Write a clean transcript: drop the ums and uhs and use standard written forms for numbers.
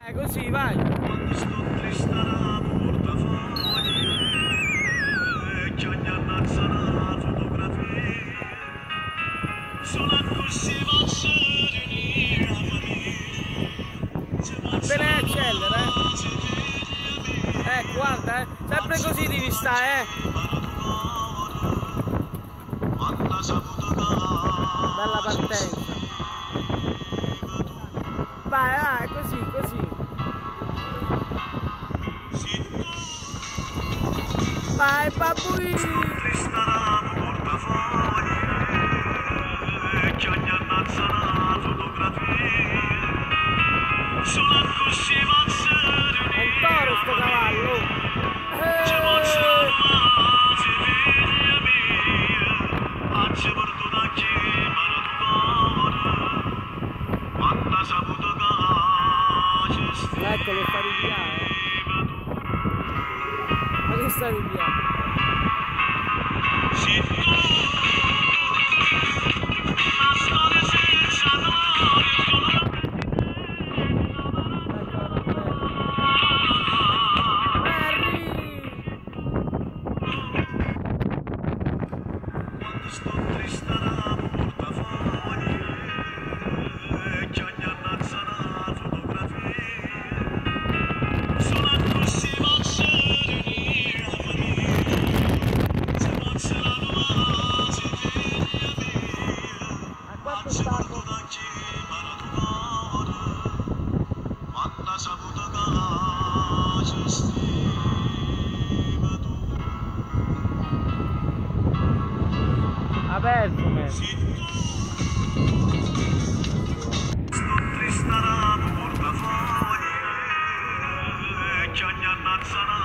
Così, vai! Quando sto triste la portafogli e che ogni annazza la fotografia sono così faccio riunire la famiglia appena accelera, guarda, sempre così devi stare, Bella partenza. Vai, così, così. Vai, babbuino! che ogni annazza la fotografia sono così faccio È un toro sto cavallo! Eccolo, sta di via, Ma che sta di via? Aperto, me. Sto triste la portafogli che ogni annazza